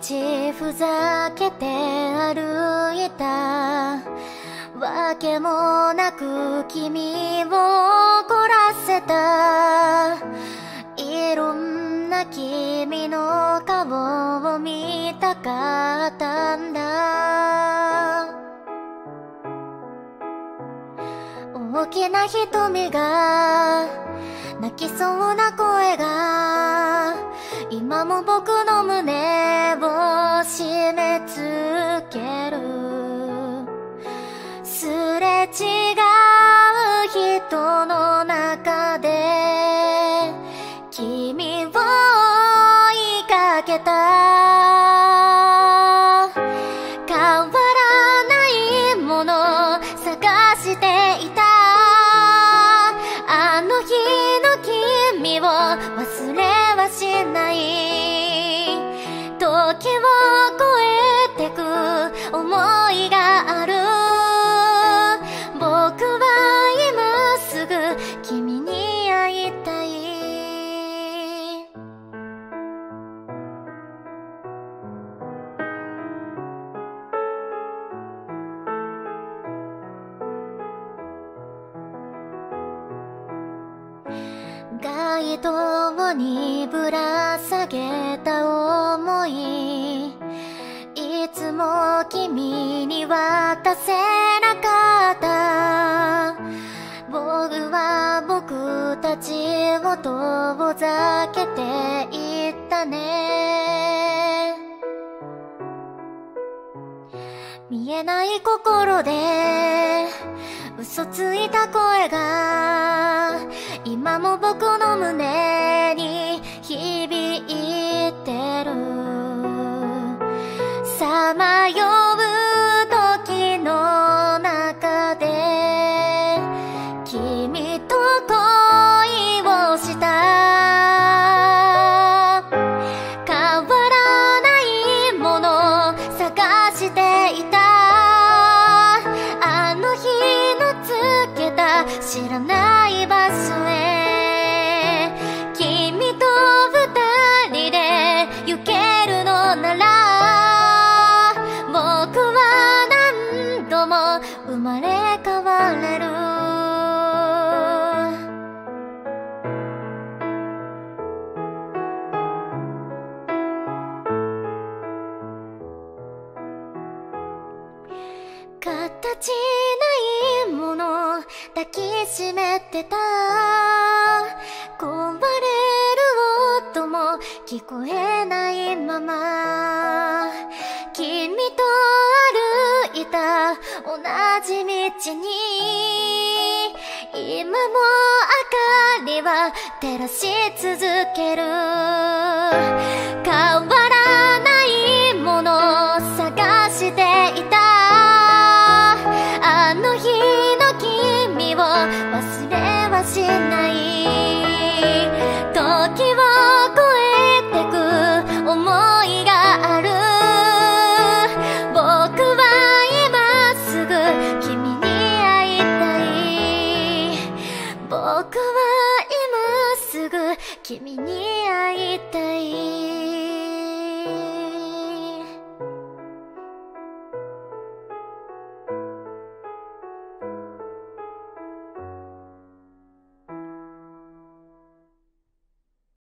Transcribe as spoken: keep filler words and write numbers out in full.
口ふざけて歩いたわけもなく君を怒らせた。いろんな君の顔を見たかったんだ。大きな瞳が泣きそうな声が今も僕の胸を締め付ける。すれ違う人の中で君を追いかけた。変わらないもの探していた。あの日の君を忘れはしない。時を超えてく想いがある。僕は今すぐ君に会いたい。街灯にぶら下げた想い、いつも君に渡せなかった。僕は僕たちを遠ざけていったね。見えない心で嘘ついた声が今も僕の胸に響いてる。さまよう時の中で君と恋をした。変わらないもの探していた。あの日のつけた知らない場所へ君と二人で行けるのなら、僕は何度も生まれ変われる。形ないもの抱きしめてた。壊れる音も聞こえないまま君と歩いた同じ道に今も明かりは照らし続ける。変わらないものを探していた。あの日の君を忘れはしない。時を超えてく想いがある。僕は今すぐ君に会いたい。僕は今すぐ君に